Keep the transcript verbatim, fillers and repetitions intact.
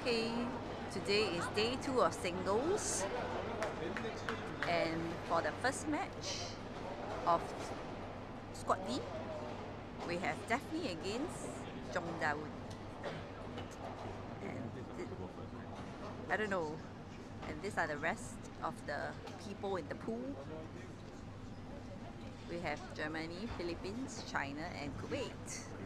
Okay, today is day two of singles, and for the first match of Squad D, we have Daphne against Jong Dawood. And I don't know. And these are the rest of the people in the pool. We have Germany, Philippines, China, and Kuwait.